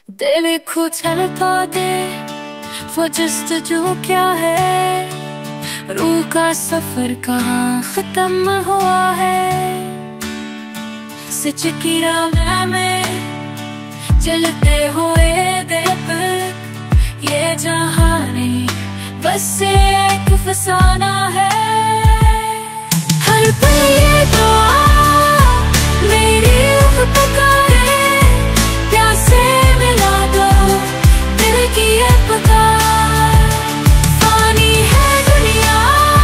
दिल खुचल पौधे वो जस्तजू क्या है, रूह का सफर कहाँ खत्म हुआ है। सच की राह में चलते हुए देख ये जहां नहीं बस एक फसाना है। हर पल ये दुआ मेरी पुकारे, प्यासे मिला दो दिल की ये पुकार। फानी है दुनिया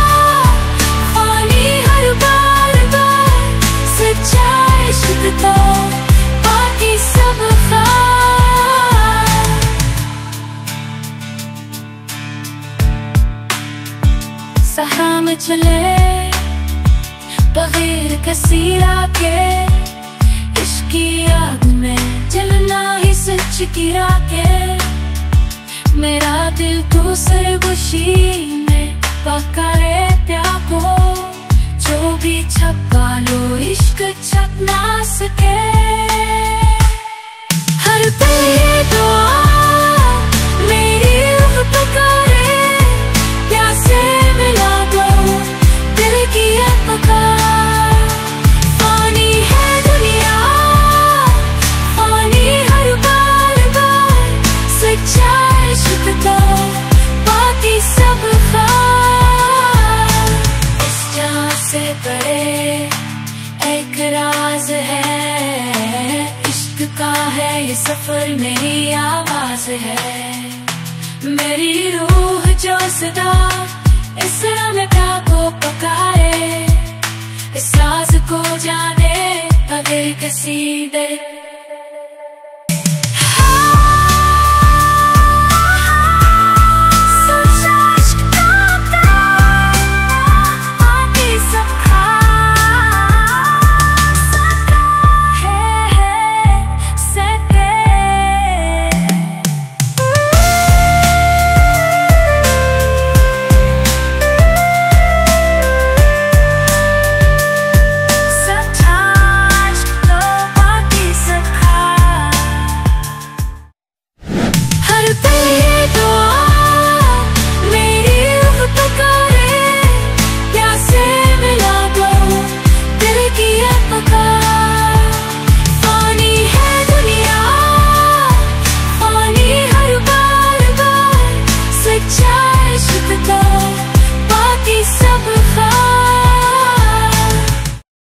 फानी हर बार बार, सच्चा इश्क तो बाकी सब खार। सहरा में चले बगैर कसीरा के, इश्क की आग में जलना ही सच की राके। मेरा दिल दूसरे गुशी में पका है त्यागो, जो भी छपा लो इश्क छप ना सके। हर पल ये दुआ मेरी रूह पुकारे, प्यासे मिला दो दिल की ये पुकार। फानी है दुनिया फानी हर बार बार, सच्चा इश्क तो बाकी सब खार। इस जान से बड़े एक राज है, इश्क का है ये सफर मेरी आवाज है। मेरी रूह जो सदा इस रंगा को पकाए, इस राज को जाने बगैर कसीदे।